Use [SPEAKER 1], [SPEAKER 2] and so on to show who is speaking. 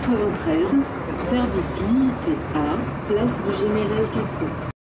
[SPEAKER 1] 93, service limité à Place du Général Catroux.